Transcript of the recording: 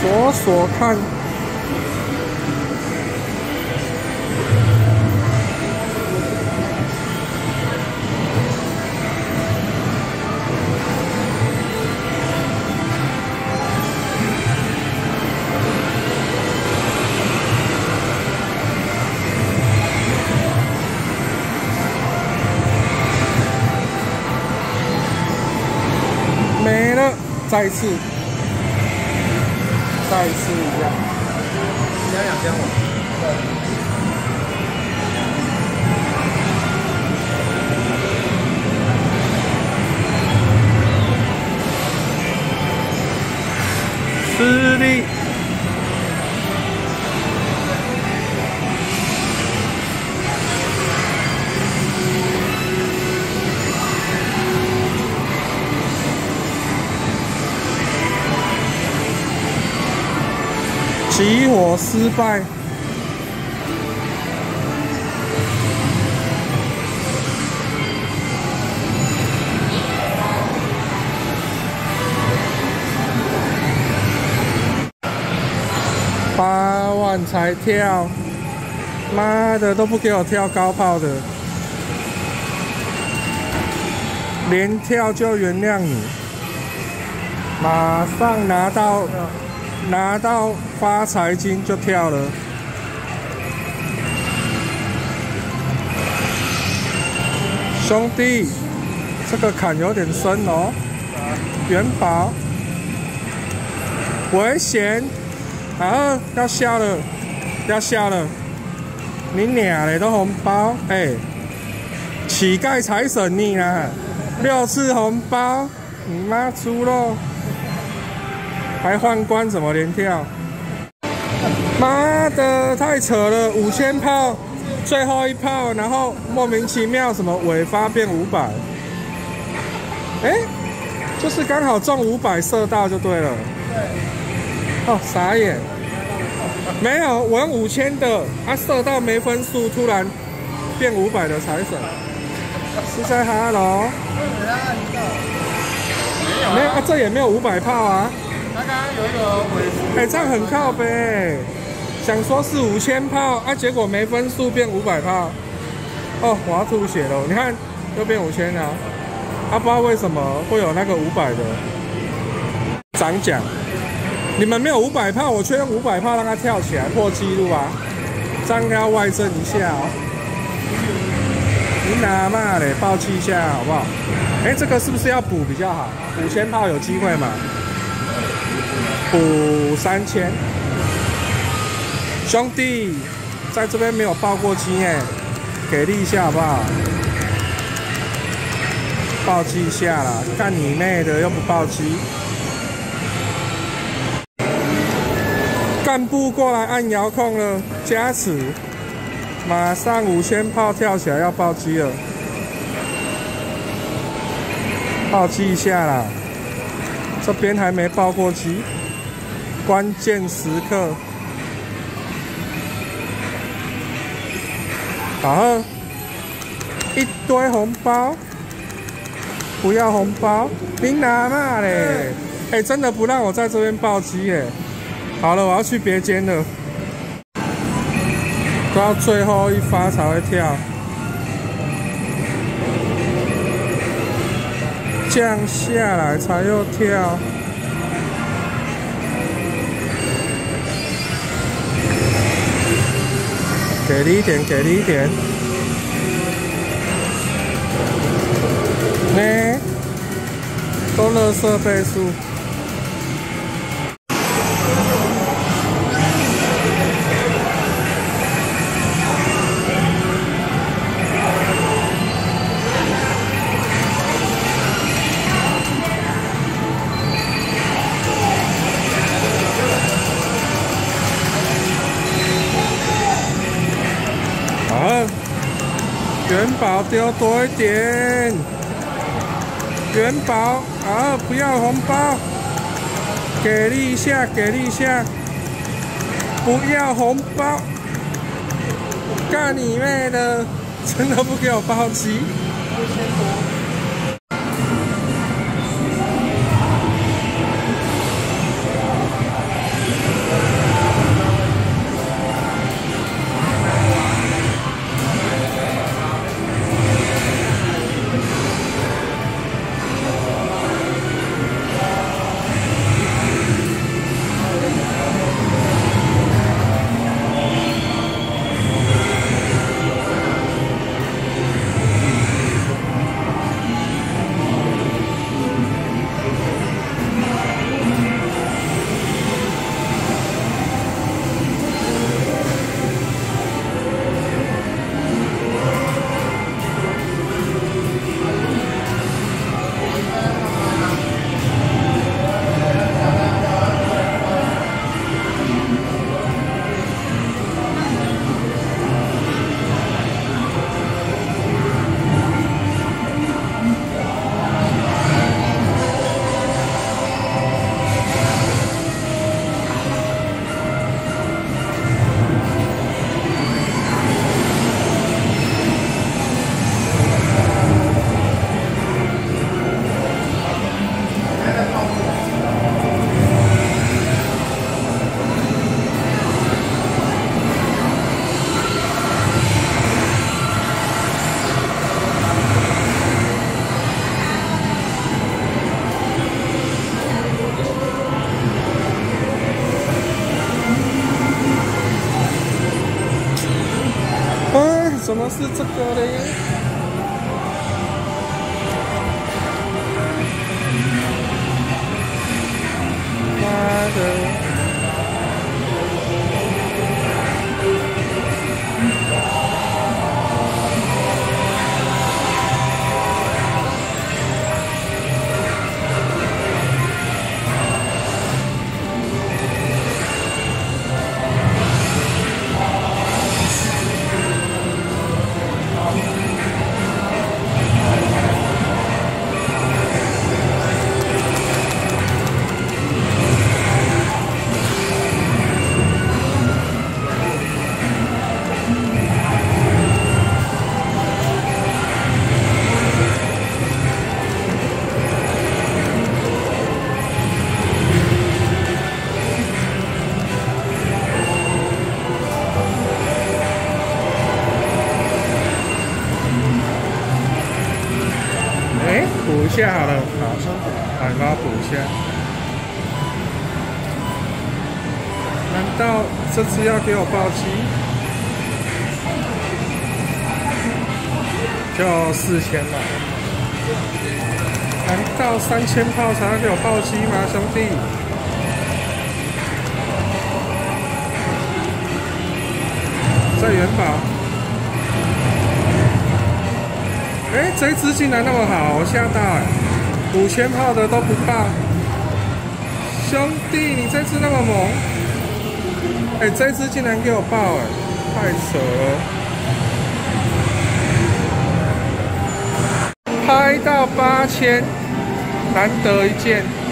锁锁看。没了，再一次，再一次一样。 加2箱吗？ 吃力。起火失败。8万才跳，妈的都不给我跳高炮的，连跳就原谅你，马上拿到发财金就跳了。兄弟，这个坎有点深哦，元宝，危险！啊，要下了，要下了！你娘嘞，都红包，乞丐财神你啊，6次红包，你妈猪肉！还宦官怎么连跳？妈的，太扯了！5000炮，最后一炮，然后莫名其妙什么尾发变500，就是刚好中500射到就对了。哦，傻眼！没有，我用5000的，射到没分数，突然变500的财神，是在哈喽？没有啊，这也没有500炮啊。 他刚刚有一个尾， 这样很靠北。想说是5000炮啊，结果没分数变500炮。哦，我要吐血了！你看，又变5000啊！不知道为什么会有那个500的涨奖。你们没有500炮，我却用500炮让它跳起来破纪录啊！这样要外增一下哦。你哪嘛嘞？爆气一下好不好？这个是不是要补比较好？5000炮有机会嘛？补3000。兄弟，在这边没有爆过机给力一下好不好？爆机一下啦！干你妹的，又不爆机！干部过来按遥控了，加持，马上5000炮跳起来要爆机了，爆机一下啦！这边还没爆过机，关键时刻。好，一堆红包，不要红包，你哪嘛嘞？真的不让我在这边爆机好了，我要去别间了，都要最后一发才会跳，降下来才又跳。给力一点，给力一点。都垃圾倍数。元宝丢多一点，元宝不要红包，给力一下，给力一下，不要红包，干你妹的！真的不给我包机。 怎么是这个嘞？妈的！补一下好了，好，帮他补一下。难道这次要给我暴击？就4000嘛？难道3000炮才要给我暴击吗，兄弟？再元宝。哎，这一支竟然那么好，我吓到哎！5000炮的都不爆，兄弟，你这支那么猛！哎，这一支竟然给我爆哎，太扯了！拍到8000，难得一见。